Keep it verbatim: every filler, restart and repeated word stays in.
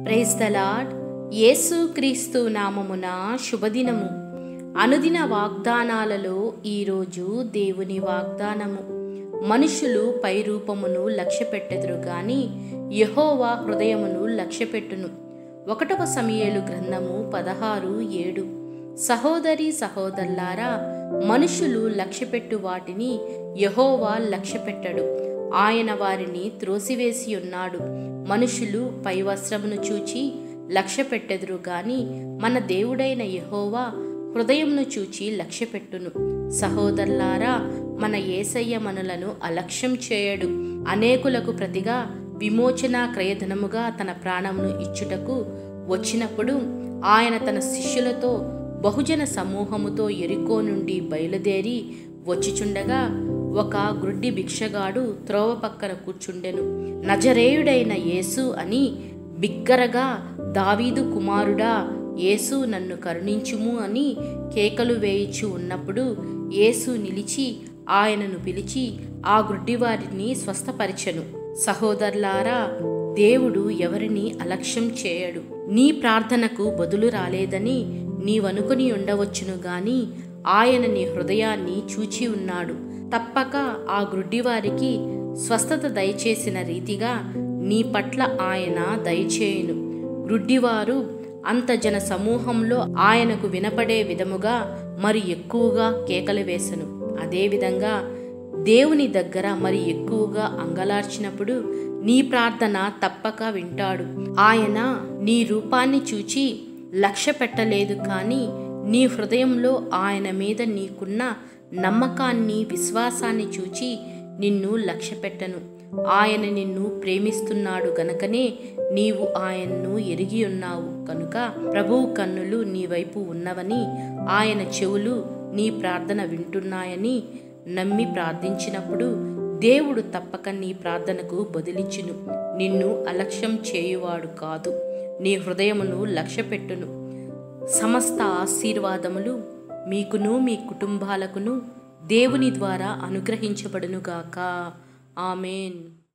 Praise the lord. యేసు క్రీస్తు నామమున శుభదినము. అనుదిన వాగ్దానాలలో ఈరోజు దేవుని వాగ్దానము. మనుషులు పై రూపమును లక్ష్యపెట్టెదురు గాని యెహోవా హృదయమును లక్ష్యపెట్టును. ఒకటవ సమూయేలు గ్రంథము పదహారు ఏడు. సహోదరి సహోదరులారా, మనుషులు లక్ష్యపెట్టు వాటిని యెహోవా లక్ష్యపెట్టడు. ఆయన వారిని త్రోసివేసి ఉన్నాడు. మనుషులు పై వస్త్రమును చూచి లక్ష్యపెట్టెదురు గాని మన దేవుడైన యెహోవా హృదయమును చూచి లక్ష్యపెట్టును. సహోదరులారా, మన యేసయ్య మనలను అలక్ష్యం చేయడు. అనేకులకు ప్రతిగా విమోచన క్రయధనముగా తన ప్రాణమును ఇచ్చుటకు వచ్చినప్పుడు ఆయన తన శిష్యులతో బహుజన సమూహముతో యెరికో నుండి బయలుదేరి వచ్చిచుండగా ఒక గ్రుడ్డి భిక్షగాడు త్రోవ పక్కన కూర్చుండెను. నజరేయుడైన యేసు అని బిగ్గరగా, దావీదు కుమారుడా యేసు, నన్ను కరుణించుము అని కేకలు వేయిచు ఉన్నప్పుడు యేసు నిలిచి ఆయనను పిలిచి ఆ గ్రుడ్డివారిని స్వస్థపరిచెను. సహోదరులారా, దేవుడు ఎవరిని అలక్ష్యం చేయడు. నీ ప్రార్థనకు బదులు రాలేదని నీవనుకొని ఉండవచ్చును గాని ఆయన నీ హృదయాన్ని చూచి ఉన్నాడు. తప్పక ఆ గ్రుడ్డివారికి స్వస్థత దయచేసిన రీతిగా నీ పట్ల ఆయన దయచేయును. గ్రుడ్డివారు అంత జన సమూహంలో ఆయనకు వినపడే విధముగా మరి ఎక్కువగా కేకలు వేసెను. అదేవిధంగా దేవుని దగ్గర మరి ఎక్కువగా అంగలార్చినప్పుడు నీ ప్రార్థన తప్పక వింటాడు. ఆయన నీ రూపాన్ని చూచి లక్ష్య పెట్టలేదు కానీ నీ హృదయంలో ఆయన మీద నీకున్న నమ్మకాన్ని, విశ్వాసాన్ని చూచి నిన్ను లక్ష్యపెట్టను. ఆయన నిన్ను ప్రేమిస్తున్నాడు గనుకనే నీవు ఆయన్ను ఎరిగి ఉన్నావు కనుక ప్రభువు కన్నులు నీ వైపు ఉన్నవని, ఆయన చెవులు నీ ప్రార్థన వింటున్నాయని నమ్మి ప్రార్థించినప్పుడు దేవుడు తప్పక నీ ప్రార్థనకు బదులిచ్చును. నిన్ను అలక్ష్యం చేయువాడు కాదు, నీ హృదయమును లక్ష్యపెట్టును. సమస్త ఆశీర్వాదములు మీకును మీ కుటుంబాలకును దేవుని ద్వారా అనుగ్రహించబడునుగాక. ఆమేన్.